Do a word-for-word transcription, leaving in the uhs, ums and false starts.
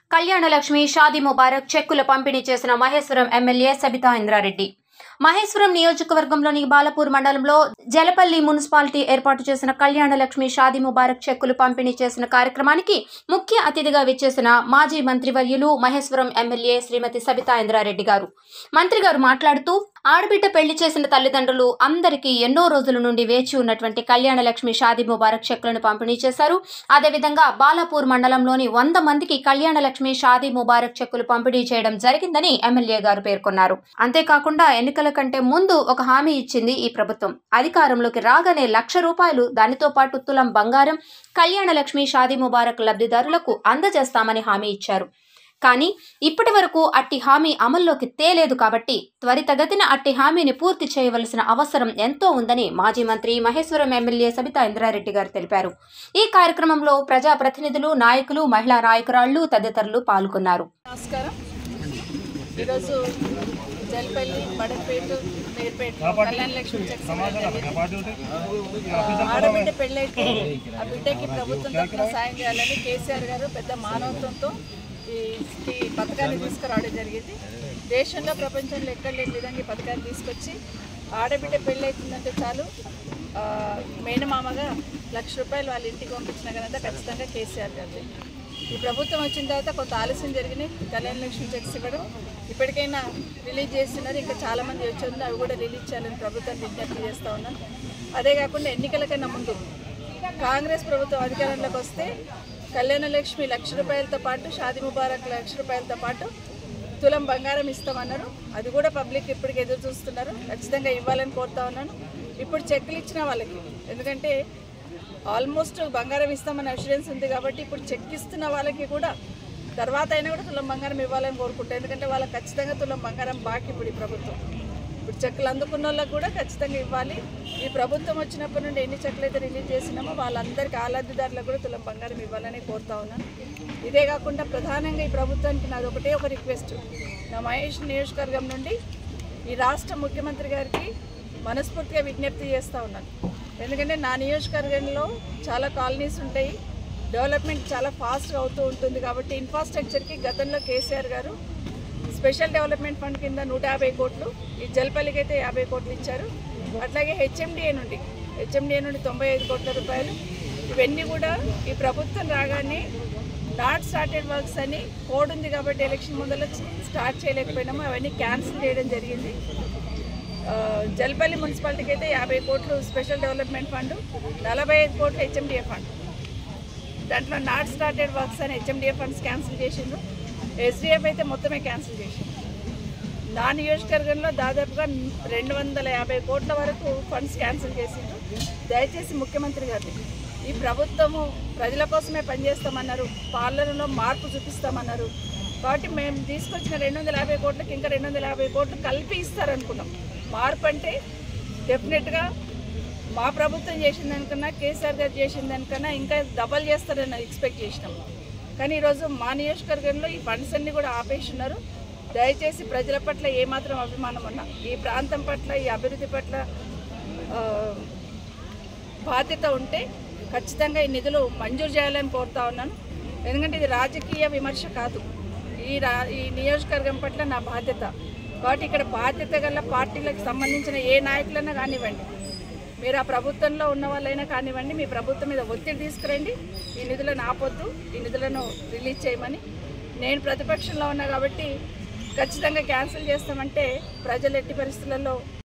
కళ్యాణలక్ష్మి షాదీ ముబారక్ చెక్కుల పంపిణీ చేసిన మహేశ్వరం ఎమ్మెల్యే సబితా ఇంద్రారెడ్డి. మహేశ్వరం నియోజకవర్గంలోని బాలపూర్ మండలంలో జలపల్లి మున్సిపాలిటీ ఏర్పాటు చేసిన కళ్యాణలక్ష్మి షాదీ ముబారక్ చెక్కులు పంపిణీ చేసిన కార్యక్రమానికి ముఖ్య అతిథిగా విచ్చేసిన మాజీ మంత్రివర్యులు మహేశ్వరం ఎమ్మెల్యే శ్రీమతి సబితా ఇంద్రారెడ్డి గారు. మంత్రి గారు మాట్లాడుతూ, ఆడబిడ్డ పెళ్లి చేసిన తల్లిదండ్రులు అందరికీ ఎన్నో రోజుల నుండి వేచి ఉన్నటువంటి కళ్యాణలక్ష్మి షాదీ ముబారక్ చెక్కులను పంపిణీ చేశారు. అదేవిధంగా బాలాపూర్ మండలంలోని వంద మందికి కళ్యాణలక్ష్మి షాదీ ముబారక్ చెక్కులు పంపిణీ చేయడం జరిగిందని ఎమ్మెల్యే గారు పేర్కొన్నారు. అంతేకాకుండా ఎన్నికల కంటే ముందు ఒక హామీ ఇచ్చింది ఈ ప్రభుత్వం. అధికారంలోకి రాగానే లక్ష రూపాయలు, దానితో పాటు తులం బంగారం కళ్యాణలక్ష్మి షాదీ ముబారక్ లబ్ధిదారులకు అందజేస్తామని హామీ ఇచ్చారు. కానీ ఇప్పటి వరకు అట్టి హామీ అమల్లోకి తేలేదు. కాబట్టి త్వరితగతిన అట్టి హామీని పూర్తి చేయవలసిన అవసరం ఎంతో ఉందని మాజీ మంత్రి మహేశ్వరం ఎమ్మెల్యే సబితా ఇంద్రారెడ్డి గారు తెలిపారు. ఈ కార్యక్రమంలో ప్రజాప్రతినిధులు, నాయకులు, మహిళా నాయకురాళ్లు తదితరులు పాల్గొన్నారు. నమస్కారం. ఈరోజు జల్పల్లి, బడపేట, నేర్పేట కళ్యాణలక్ష్మి చెక్స్ ఆడబిడ్డ పెళ్ళైతే ఆ బిడ్డకి ప్రభుత్వం తరఫున సాయం చేయాలని కేసీఆర్ గారు పెద్ద మానవత్వంతో ఈ పథకాన్ని తీసుకురావడం జరిగింది. దేశంలో, ప్రపంచంలో ఎక్కడ లేని విధంగా ఈ పథకాన్ని తీసుకొచ్చి ఆడబిడ్డ పెళ్ళి అవుతుందంటే చాలు మేనమామగా లక్ష రూపాయలు వాళ్ళ ఇంటికి పంపించిన కనుక ఖచ్చితంగా కేసీఆర్ గారు. ఈ ప్రభుత్వం వచ్చిన తర్వాత కొంత ఆలస్యం జరిగినాయి కళ్యాణలక్ష్మి చెక్స్ ఇవ్వడం. ఇప్పటికైనా రిలీజ్ చేస్తున్నారు. ఇంకా చాలామంది వచ్చి అవి కూడా రిలీజ్ చేయాలని ప్రభుత్వాన్ని విజ్ఞప్తి చేస్తూ ఉన్నాను. అదే కాకుండా ఎన్నికల కన్నా ముందు కాంగ్రెస్ ప్రభుత్వం అధికారంలోకి వస్తే కళ్యాణలక్ష్మి లక్ష రూపాయలతో పాటు షాదీ ముబారక్ లక్ష రూపాయలతో పాటు తులం బంగారం ఇస్తామన్నారు. అది కూడా పబ్లిక్ ఇప్పటికి ఎదురు చూస్తున్నారు. ఖచ్చితంగా ఇవ్వాలని కోరుతా ఉన్నాను. ఇప్పుడు చెక్కులు ఇచ్చిన వాళ్ళకి, ఎందుకంటే ఆల్మోస్ట్ బంగారం ఇస్తామని అష్యూరెన్స్ ఉంది కాబట్టి ఇప్పుడు చెక్ ఇస్తున్న వాళ్ళకి కూడా తర్వాత అయినా కూడా తులం బంగారం ఇవ్వాలని కోరుకుంటాను. ఎందుకంటే వాళ్ళకి ఖచ్చితంగా తులం బంగారం బాకీ ఇప్పుడు ఈ ప్రభుత్వం. ఇప్పుడు చెక్కులు అందుకున్న వాళ్ళకి కూడా ఖచ్చితంగా ఇవ్వాలి. ఈ ప్రభుత్వం వచ్చినప్పటి నుండి ఎన్ని చెక్కులు అయితే రిలీజ్ చేసినామో వాళ్ళందరికీ ఆలబ్ధిదారులకు కూడా తులం బంగారం ఇవ్వాలని కోరుతా ఉన్నాను. ఇదే కాకుండా ప్రధానంగా ఈ ప్రభుత్వానికి నాది ఒకటే ఒక రిక్వెస్ట్. నా మహేష్ నియోజకవర్గం నుండి ఈ రాష్ట్ర ముఖ్యమంత్రి గారికి మనస్ఫూర్తిగా విజ్ఞప్తి చేస్తూ ఉన్నాను. ఎందుకంటే నా నియోజకవర్గంలో చాలా కాలనీస్ ఉంటాయి, డెవలప్మెంట్ చాలా ఫాస్ట్గా అవుతూ ఉంటుంది. కాబట్టి ఇన్ఫ్రాస్ట్రక్చర్కి గతంలో కేసీఆర్ గారు స్పెషల్ డెవలప్మెంట్ ఫండ్ కింద నూట యాభై కోట్లు, ఈ జల్పల్లికి అయితే యాభై కోట్లు ఇచ్చారు. అట్లాగే హెచ్ఎండిఏ నుండి హెచ్ఎండిఏ నుండి తొంభై ఐదు కోట్ల రూపాయలు. ఇవన్నీ కూడా ఈ ప్రభుత్వం రాగానే నాట్ స్టార్టెడ్ వర్క్స్ అని కోడ్ ఉంది కాబట్టి ఎలక్షన్ ముందర స్టార్ట్ చేయలేకపోయినాము. అవన్నీ క్యాన్సిల్ చేయడం జరిగింది. జల్పల్లి మున్సిపాలిటీకి అయితే యాభై కోట్లు స్పెషల్ డెవలప్మెంట్ ఫండ్, నలభై ఐదు కోట్లు హెచ్ఎండిఏ ఫండ్. దాంట్లో నాట్ స్టార్టెడ్ వర్క్స్ అని హెచ్ఎండిఏ ఫండ్స్ క్యాన్సిల్ చేసిండ్రు. ఎస్డిఎఫ్ అయితే మొత్తమే క్యాన్సిల్ చేసింది. నా నియోజకవర్గంలో దాదాపుగా రెండు వందల యాభై కోట్ల వరకు ఫండ్స్ క్యాన్సిల్ చేసిండ్రు. దయచేసి ముఖ్యమంత్రి గారిని, ఈ ప్రభుత్వము ప్రజల కోసమే పనిచేస్తామన్నారు, పాలనలో మార్పు చూపిస్తామన్నారు. కాబట్టి మేము తీసుకొచ్చిన రెండు వందల యాభై కోట్లకి ఇంకా రెండు వందల యాభై కోట్లు కలిపి ఇస్తారనుకున్నాం. మార్పు అంటే డెఫినెట్గా మా ప్రభుత్వం చేసిన దానికన్నా, కేసీఆర్ గారు చేసిన దానికన్నా ఇంకా డబల్ చేస్తారని ఎక్స్పెక్ట్ చేసినాం. కానీ ఈరోజు మా నియోజకవర్గంలో ఈ ఫండ్స్ అన్నీ కూడా ఆపేసి ఉన్నారు. దయచేసి ప్రజల పట్ల ఏమాత్రం అభిమానం ఉన్నా, ఈ ప్రాంతం పట్ల, ఈ అభివృద్ధి పట్ల బాధ్యత ఉంటే ఖచ్చితంగా ఈ నిధులు మంజూరు చేయాలని కోరుతా ఉన్నాను. ఎందుకంటే ఇది రాజకీయ విమర్శ కాదు, ఈ రా ఈ నియోజకవర్గం పట్ల నా బాధ్యత. కాబట్టి ఇక్కడ బాధ్యత గల పార్టీలకు సంబంధించిన ఏ నాయకులైనా కానివ్వండి, మీరు ఆ ప్రభుత్వంలో ఉన్న వాళ్ళైనా కానివ్వండి, మీ ప్రభుత్వం మీద ఒత్తిడి తీసుకురండి. ఈ నిధులను ఆపొద్దు, ఈ నిధులను రిలీజ్ చేయమని. నేను ప్రతిపక్షంలో ఉన్నా కాబట్టి ఖచ్చితంగా క్యాన్సిల్ చేస్తామంటే ప్రజలు ఎట్టి పరిస్థితులలో